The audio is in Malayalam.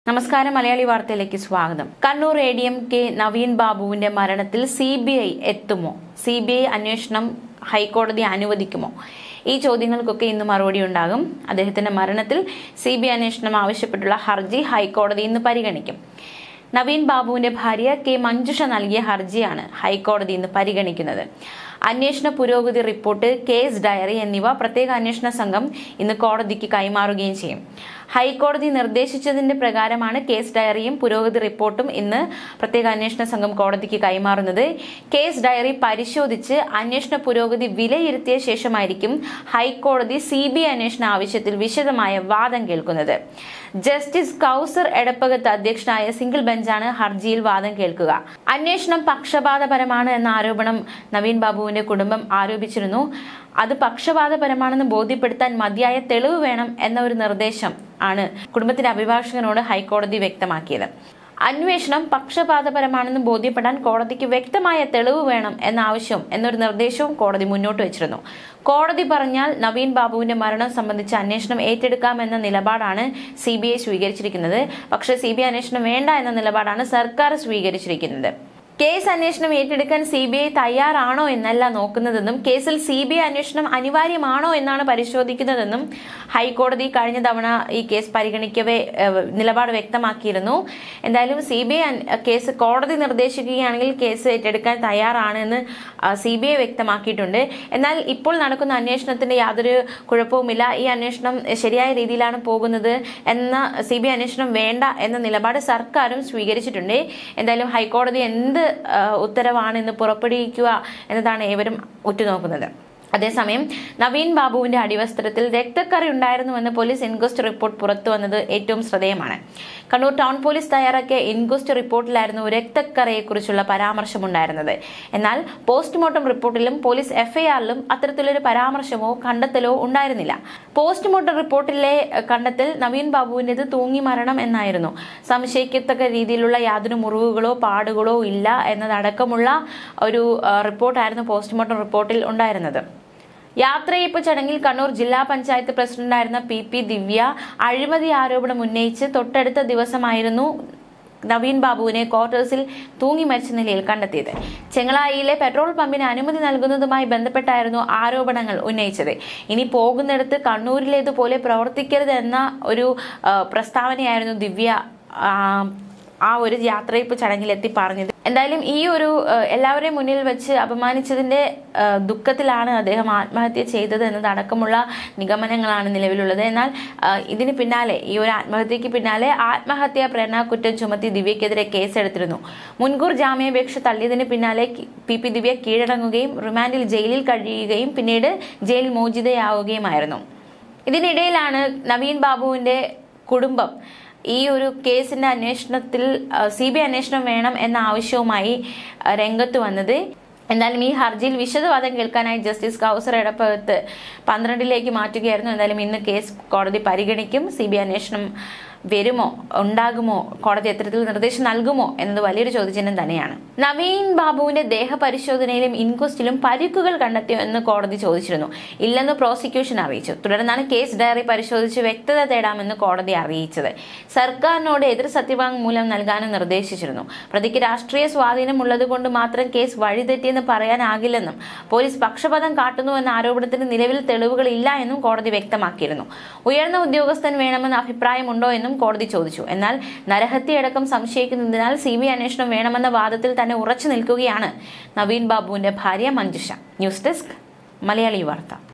നമസ്കാരം, മലയാളി വാർത്തയിലേക്ക് സ്വാഗതം. കണ്ണൂർ ADM കെ നവീൻ ബാബുവിന്റെ മരണത്തിൽ CBI എത്തുമോ? CBI അന്വേഷണം ഹൈക്കോടതി അനുവദിക്കുമോ? ഈ ചോദ്യങ്ങൾക്കൊക്കെ ഇന്ന് മറുപടി ഉണ്ടാകും. അദ്ദേഹത്തിന്റെ മരണത്തിൽ CBI അന്വേഷണം ആവശ്യപ്പെട്ടുള്ള ഹർജി ഹൈക്കോടതി ഇന്ന് പരിഗണിക്കും. നവീൻ ബാബുവിന്റെ ഭാര്യ കെ മഞ്ജുഷ നൽകിയ ഹർജിയാണ് ഹൈക്കോടതി ഇന്ന് പരിഗണിക്കുന്നത്. അന്വേഷണ പുരോഗതി റിപ്പോർട്ട്, കേസ് ഡയറി എന്നിവ പ്രത്യേക അന്വേഷണ സംഘം ഇന്ന് കോടതിക്ക് കൈമാറുകയും ചെയ്യും. ഹൈക്കോടതി നിർദ്ദേശിച്ചതിന്റെ പ്രകാരമാണ് കേസ് ഡയറിയും പുരോഗതി റിപ്പോർട്ടും ഇന്ന് പ്രത്യേക അന്വേഷണ സംഘം കോടതിക്ക് കൈമാറുന്നത്. കേസ് ഡയറി പരിശോധിച്ച് അന്വേഷണ പുരോഗതി വിലയിരുത്തിയ ശേഷമായിരിക്കും ഹൈക്കോടതി CBI അന്വേഷണ ആവശ്യത്തിൽ വിശദമായ വാദം കേൾക്കുന്നത്. ജസ്റ്റിസ് കൗസർ എടപ്പകത്ത് അധ്യക്ഷനായ സിംഗിൾ ബെഞ്ചാണ് ഹർജിയിൽ വാദം കേൾക്കുക. അന്വേഷണം പക്ഷപാതപരമാണ് എന്ന ആരോപണം നവീൻ ബാബുവിന്റെ കുടുംബം ആരോപിച്ചിരുന്നു. അത് പക്ഷപാതപരമാണെന്ന് ബോധ്യപ്പെടുത്താൻ മതിയായ തെളിവ് വേണം എന്ന ഒരു നിർദ്ദേശം ആണ് കുടുംബത്തിന്റെ അഭിഭാഷകനോട് ഹൈക്കോടതി വ്യക്തമാക്കിയത്. അന്വേഷണം പക്ഷപാതപരമാണെന്ന് ബോധ്യപ്പെടാൻ കോടതിക്ക് വ്യക്തമായ തെളിവ് വേണം എന്ന ആവശ്യം എന്നൊരു നിർദ്ദേശവും കോടതി മുന്നോട്ട് വെച്ചിരുന്നു. കോടതി പറഞ്ഞാൽ നവീൻ ബാബുവിന്റെ മരണം സംബന്ധിച്ച അന്വേഷണം ഏറ്റെടുക്കാമെന്ന നിലപാടാണ് CBI സ്വീകരിച്ചിരിക്കുന്നത്. പക്ഷേ CBI അന്വേഷണം വേണ്ട എന്ന നിലപാടാണ് സർക്കാർ സ്വീകരിച്ചിരിക്കുന്നത്. കേസ് അന്വേഷണം ഏറ്റെടുക്കാൻ CBI തയ്യാറാണോ എന്നല്ല നോക്കുന്നതെന്നും കേസിൽ CBI അന്വേഷണം അനിവാര്യമാണോ എന്നാണ് പരിശോധിക്കുന്നതെന്നും ഹൈക്കോടതി കഴിഞ്ഞ തവണ ഈ കേസ് പരിഗണിക്കവേ നിലപാട് വ്യക്തമാക്കിയിരുന്നു. എന്തായാലും CBI കേസ് കോടതി നിർദ്ദേശിക്കുകയാണെങ്കിൽ കേസ് ഏറ്റെടുക്കാൻ തയ്യാറാണെന്ന് CBI വ്യക്തമാക്കിയിട്ടുണ്ട്. എന്നാൽ ഇപ്പോൾ നടക്കുന്ന അന്വേഷണത്തിന്റെ യാതൊരു കുഴപ്പവുമില്ല, ഈ അന്വേഷണം ശരിയായ രീതിയിലാണ് പോകുന്നത് എന്ന CBI അന്വേഷണം വേണ്ട എന്ന നിലപാട് സർക്കാരും സ്വീകരിച്ചിട്ടുണ്ട്. എന്തായാലും ഹൈക്കോടതി എന്ത് ഉത്തരവാണ് ഇന്ന് പുറപ്പെടുവിക്കുക എന്നതാണ് ഏവരും ഉറ്റുനോക്കുന്നത്. അതേസമയം നവീൻ ബാബുവിന്റെ അടിവസ്ത്രത്തിൽ രക്തക്കറി ഉണ്ടായിരുന്നുവെന്ന് പോലീസ് ഇൻക്വസ്റ്റ് റിപ്പോർട്ട് പുറത്തു വന്നത് ഏറ്റവും ശ്രദ്ധേയമാണ്. കണ്ണൂർ ടൗൺ പോലീസ് തയ്യാറാക്കിയ ഇൻക്വസ്റ്റ് റിപ്പോർട്ടിലായിരുന്നു രക്തക്കറിയെക്കുറിച്ചുള്ള പരാമർശമുണ്ടായിരുന്നത്. എന്നാൽ പോസ്റ്റ്മോർട്ടം റിപ്പോർട്ടിലും പോലീസ് FIRലും അത്തരത്തിലൊരു പരാമർശമോ കണ്ടെത്തലോ ഉണ്ടായിരുന്നില്ല. പോസ്റ്റ്മോർട്ടം റിപ്പോർട്ടിലെ കണ്ടെത്തൽ നവീൻ ബാബുവിന്റേത് തൂങ്ങി മരണം എന്നായിരുന്നു. സംശയിക്കത്തക്ക രീതിയിലുള്ള യാതൊരു മുറിവുകളോ പാടുകളോ ഇല്ല എന്നതടക്കമുള്ള ഒരു റിപ്പോർട്ടായിരുന്നു പോസ്റ്റ്മോർട്ടം റിപ്പോർട്ടിൽ ഉണ്ടായിരുന്നത്. യാത്രയയപ്പ് ചടങ്ങിൽ കണ്ണൂർ ജില്ലാ പഞ്ചായത്ത് പ്രസിഡന്റായിരുന്ന PP ദിവ്യ അഴിമതി ആരോപണം ഉന്നയിച്ച് തൊട്ടടുത്ത ദിവസമായിരുന്നു നവീൻ ബാബുവിനെ ക്വാർട്ടേഴ്സിൽ തൂങ്ങി മരിച്ച നിലയിൽ കണ്ടെത്തിയത്. ചെങ്ങളായിയിലെ പെട്രോൾ പമ്പിന് അനുമതി നൽകുന്നതുമായി ബന്ധപ്പെട്ടായിരുന്നു ആരോപണങ്ങൾ ഉന്നയിച്ചത്. ഇനി പോകുന്നിടത്ത് കണ്ണൂരിലേതുപോലെ പ്രവർത്തിക്കരുത് എന്ന ഒരു പ്രസ്താവനയായിരുന്നു ദിവ്യ ആ ഒരു യാത്രയപ്പ് ചടങ്ങിലെത്തി പറഞ്ഞത്. എന്തായാലും ഈ ഒരു എല്ലാവരെയും മുന്നിൽ വെച്ച് അപമാനിച്ചതിന്റെ ദുഃഖത്തിലാണ് അദ്ദേഹം ആത്മഹത്യ ചെയ്തത് എന്നതടക്കമുള്ള നിഗമനങ്ങളാണ് നിലവിലുള്ളത്. എന്നാൽ ഇതിന് പിന്നാലെ, ഈ ഒരു ആത്മഹത്യക്ക് പിന്നാലെ ആത്മഹത്യാ പ്രേരണ കുറ്റം ചുമത്തി ദിവ്യക്കെതിരെ കേസെടുത്തിരുന്നു. മുൻകൂർ ജാമ്യാപേക്ഷ തള്ളിയതിന് പിന്നാലെ PP ദിവ്യ കീഴടങ്ങുകയും റിമാൻഡിൽ ജയിലിൽ കഴിയുകയും പിന്നീട് ജയിൽ മോചിതയാവുകയുമായിരുന്നു. ഇതിനിടയിലാണ് നവീൻ ബാബുവിന്റെ കുടുംബം ഈ ഒരു കേസിന്റെ അന്വേഷണത്തിൽ CBI അന്വേഷണം വേണം എന്ന ആവശ്യവുമായി രംഗത്ത് വന്നത്. എന്തായാലും ഈ ഹർജിയിൽ വിശദവാദം കേൾക്കാനായി ജസ്റ്റിസ് കൗസർ എടപ്പകത്ത് 12ലേക്ക് മാറ്റുകയായിരുന്നു. എന്തായാലും ഇന്ന് കേസ് കോടതി പരിഗണിക്കും. CBI അന്വേഷണം വരുമോ, ഉണ്ടാകുമോ, കോടതി എത്തരത്തിൽ നിർദ്ദേശം നൽകുമോ എന്നത് വലിയൊരു ചോദ്യചിഹ്നം തന്നെയാണ്. നവീൻ ബാബുവിന്റെ ദേഹപരിശോധനയിലും ഇൻക്വസ്റ്റിലും പരിക്കുകൾ കണ്ടെത്തിയോ എന്ന് കോടതി ചോദിച്ചിരുന്നു. ഇല്ലെന്ന് പ്രോസിക്യൂഷൻ അറിയിച്ചു. തുടർന്നാണ് കേസ് ഡയറി പരിശോധിച്ച് വ്യക്തത തേടാമെന്ന് കോടതി അറിയിച്ചത്. സർക്കാരിനോട് എതിർ സത്യവാങ്മൂലം നൽകാനും നിർദ്ദേശിച്ചിരുന്നു. പ്രതിക്ക് രാഷ്ട്രീയ സ്വാധീനം ഉള്ളത് കൊണ്ട് മാത്രം കേസ് വഴിതെറ്റിയെന്ന് പറയാനാകില്ലെന്നും പോലീസ് പക്ഷപാതം കാട്ടുന്നുവെന്ന ആരോപണത്തിന് നിലവിൽ തെളിവുകൾ ഇല്ല എന്നും കോടതി വ്യക്തമാക്കിയിരുന്നു. ഉയർന്ന ഉദ്യോഗസ്ഥൻ വേണമെന്ന അഭിപ്രായമുണ്ടോ എന്നും കോടതി ചോദിച്ചു. എന്നാൽ നരഹത്യയടക്കം സംശയിക്കുന്നതിനാൽ CBI അന്വേഷണം വേണമെന്ന വാദത്തിൽ തന്നെ ഉറച്ചു നിൽക്കുകയാണ് നവീൻ ബാബുവിന്റെ ഭാര്യ മഞ്ജുഷ. ന്യൂസ് ഡെസ്ക്, മലയാളി വാർത്ത.